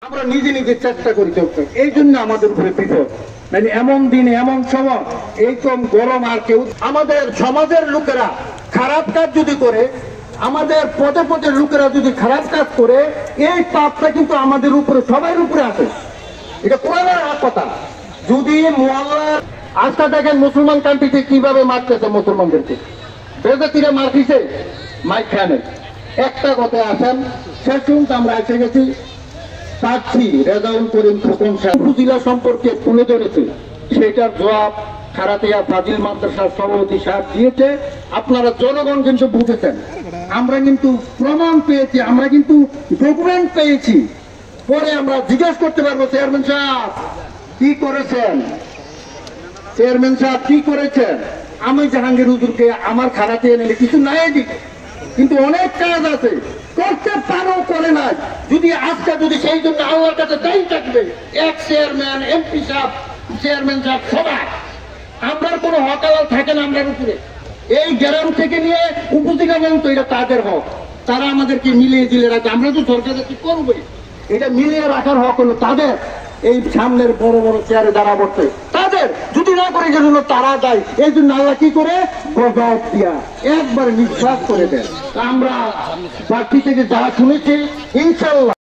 আমরা নিজে নিজে চেষ্টা করি চলতে, এই জন্য আমাদের উপরে বিপদ। মানে এমন দিনে এমন সময় এইরকম গরম আর কেউ, আমাদের সমাজের লোকেরা খারাপ কাজ যদি করে, আমাদের পদে পদের লোকেরা যদি খারাপ কাজ করে, এই পাপটা কিন্তু আমাদের উপরে সবার উপরে আসে। এটা কোরআনের কথা। যদি মুআল্লার আস্থা দেখেন মুসলমান কান্ট্রিতে কিভাবে মারতেছে মুসলমানদেরকে, বেজাতিরা মারতেছে মাইক খানে। একটা কথায় আসেন, শেষ পর্যন্ত আমরা এসে গেছি। প্রার্থী রেজাউল করিম খোকন সাহেব উপজেলা সম্পর্কে তুলে ধরেছে, সেটার জবাব খারাতিয়া ফাজিল মাদ্রাসার সভাপতি সাহেব দিয়েছে। আপনারা জনগণ কিন্তু বুঝেছেন, আমরা কিন্তু প্রমাণ পেয়েছি, আমরা কিন্তু ডকুমেন্ট পেয়েছি। পরে আমরা জিজ্ঞেস করতে পারবো, চেয়ারম্যান সাহেব কি করেছেন, চেয়ারম্যান সাহেব কি করেছেন। আমি জাহাঙ্গীর হুজুরকে আমার খারাতিয়া নিলে কিছু নাই দিক, কিন্তু অনেক কাজ আছে করতে পারো, করে নাই। যদি আজকে যদি সেই জন্য আল্লাহর কাছে দায়ী থাকবে এক চেয়ারম্যান, এমপি সাহেব, চেয়ারম্যান সাহেব, সবাই আমরা কোনো হকালাল থাকে না আমরার উপরে। এই গ্রাম থেকে নিয়ে উপজেলা পর্যন্ত এটা তাদের হক, তারা আমাদেরকে মিলিয়ে দিলে রাখে। আমরা তো সরকারের কি করবোই, এটা মিলিয়ে রাখার হক হলো তাদের। এই সামনের বড় বড় চেয়ারে দাঁড়া পড়তে তাদের, যদি না করে জন্য তারা যায়। এই জন্য আল্লাহ কি করে গজব দিয়া একবার নিঃশ্বাস করে দেন। আমরা প্রার্থী থেকে যা শুনেছি ইনশাল্লাহ